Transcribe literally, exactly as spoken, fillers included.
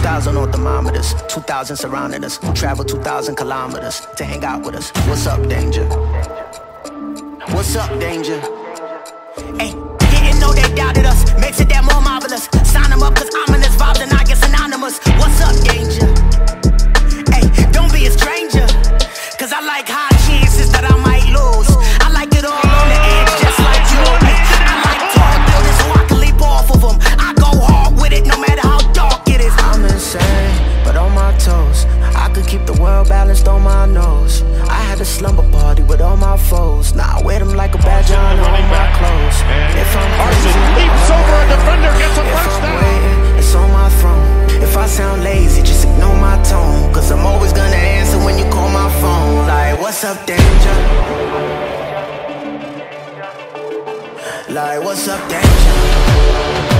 thousand on thermometers, two thousand surrounding us. Who travel two thousand kilometers to hang out with us. What's up, danger? What's up, danger? Hey, didn't know they doubted us. Makes it that more marvelous. Sign them up cause ominous vibes and I get synonymous. What's up, danger? Hey, don't be a stranger. Cause I like high chances that I might lose. I like it all on the edge just like you. Hey, I like tall buildings so I can leap off of them. I go hard with it no matter how dark it is. I'm insane, but on my toes. I could keep the world balanced on my nose. I had a slumber party with all my foes. Now I wear them like a badge on all my clothes. If I'm Carson leaps over a defender, gets a first down. Waiting, it's on my throne. If I sound lazy, just ignore my tone. Cause I'm always gonna answer when you call my phone. Like, what's up, danger? Like, what's up, danger?